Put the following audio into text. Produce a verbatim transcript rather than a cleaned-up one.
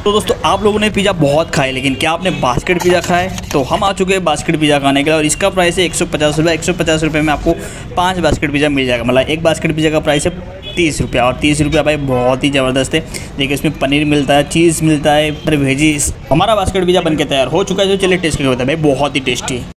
तो दोस्तों आप लोगों ने पिज़्ज़ा बहुत खाए, लेकिन क्या आपने बास्केट पिज़्ज़ा खाया है? तो हम आ चुके हैं बास्केट पिज़्ज़ा खाने के लिए और इसका प्राइस है एक सौ पचास रुपये। एक सौ पचास रुपये में आपको पाँच बास्केट पिज़्ज़ा मिल जाएगा। मतलब एक बास्केट पिज़्ज़ा का प्राइस है तीस रुपया, और तीस रुपया भाई बहुत ही ज़बरदस्त है। देखिए इसमें पनीर मिलता है, चीज़ मिलता है, फिर वेजीज। हमारा बास्केट पिज़्ज़ा बनके तैयार हो चुका है, जो चलिए टेस्ट करके होता है भाई, बहुत ही टेस्टी है।